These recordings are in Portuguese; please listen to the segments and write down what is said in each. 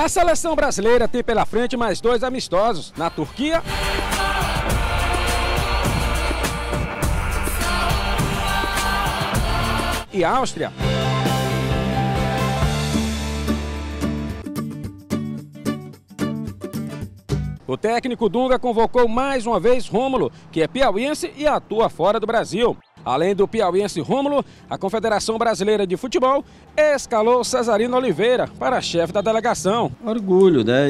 A seleção brasileira tem pela frente mais 2 amistosos, na Turquia e Áustria. O técnico Dunga convocou mais uma vez Rômulo, que é piauiense e atua fora do Brasil. Além do piauiense Rômulo, a Confederação Brasileira de Futebol escalou Cesarino Oliveira para chefe da delegação. Orgulho, né?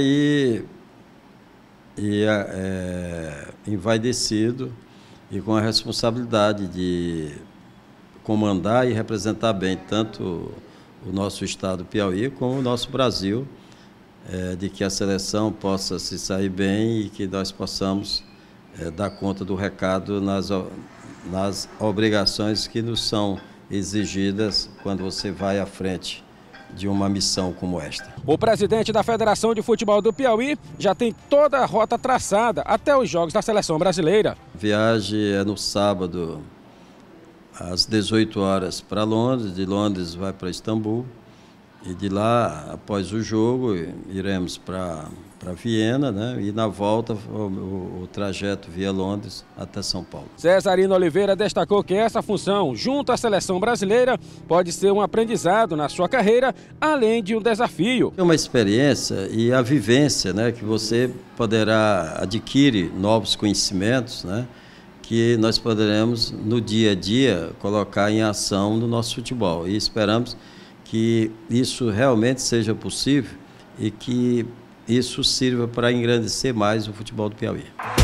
Envaidecido e com a responsabilidade de comandar e representar bem tanto o nosso estado Piauí como o nosso Brasil, de que a seleção possa se sair bem e que nós possamos dar conta do recado nas obrigações que nos são exigidas quando você vai à frente de uma missão como esta. O presidente da Federação de Futebol do Piauí já tem toda a rota traçada até os jogos da seleção brasileira. A viagem é no sábado, às 18 horas para Londres, de Londres vai para Istambul e de lá, após o jogo, iremos para Viena, né? E na volta o trajeto via Londres até São Paulo. Cesarino Oliveira destacou que essa função, junto à seleção brasileira, pode ser um aprendizado na sua carreira, além de um desafio. É uma experiência e a vivência, né? Que você poderá adquirir novos conhecimentos, né? Que nós poderemos, no dia a dia, colocar em ação no nosso futebol. E esperamos que isso realmente seja possível e que isso sirva para engrandecer mais o futebol do Piauí.